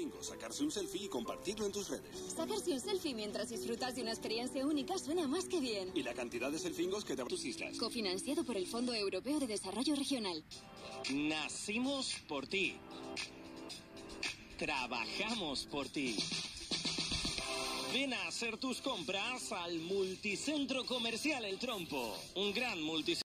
Flingo, sacarse un selfie y compartirlo en tus redes. Sacarse un selfie mientras disfrutas de una experiencia única suena más que bien. Y la cantidad de selfingos que te tus islas. Cofinanciado por el Fondo Europeo de Desarrollo Regional. Nacimos por ti. Trabajamos por ti. Ven a hacer tus compras al Multicentro Comercial El Trompo. Un gran multicentro.